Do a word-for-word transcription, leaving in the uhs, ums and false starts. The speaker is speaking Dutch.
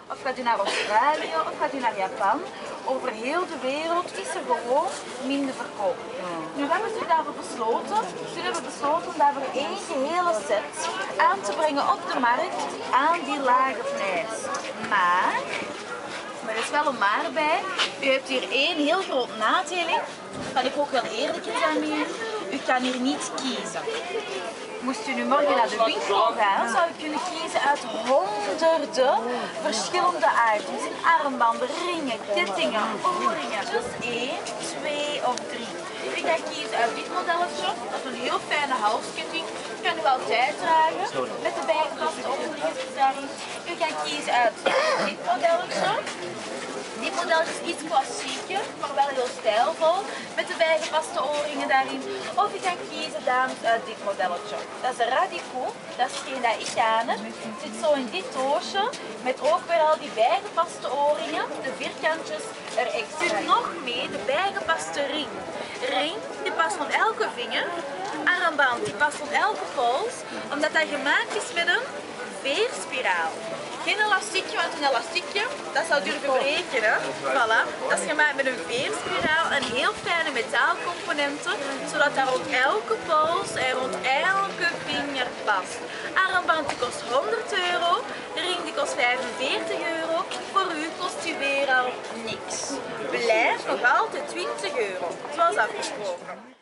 of gaat u naar Australië, of gaat u naar Japan. Over heel de wereld is er gewoon minder verkoop. Nu hebben ze daarvoor besloten, ze hebben besloten om daarvoor één gehele set aan te brengen op de markt aan die lage prijs. Maar, maar er is wel een maar bij, u hebt hier één heel groot nadeel in. Kan ik ook wel eerlijk zijn met u, u kan hier niet kiezen. Moest u nu morgen naar de winkel gaan, zou u kunnen kiezen uit honderden verschillende items. Armbanden, ringen, kettingen, oorringen. Dus één, twee of drie. U gaat kiezen uit dit modelletje. Dat is een heel fijne halsketting. Kan u altijd dragen met de bijgepaste oorringetjes daarin. U gaat kiezen uit dit modelletje. Dit model is iets klassieker, maar wel heel stijlvol, met de bijgepaste oorringen daarin. Of je kan kiezen, dames, uit dit modelletje. Dat is een Radico, dat is geen dat ik aan heb. Het zit zo in dit doosje, met ook weer al die bijgepaste oorringen, de vierkantjes er extra. Nog mee de bijgepaste ring. Ring, die past op elke vinger. Armband, die past op elke pols, omdat dat gemaakt is met een veerspiraal. Geen elastiekje, want een elastiekje, dat zou durven breken. Hè? Voilà. Dat is gemaakt met een veerspiraal en heel fijne metaalcomponenten, zodat dat rond elke pols en rond elke vinger past. Armband die kost honderd euro, de ring die kost vijfenveertig euro, voor u kost die weer al niks. Blijft nog altijd twintig euro, zoals afgesproken.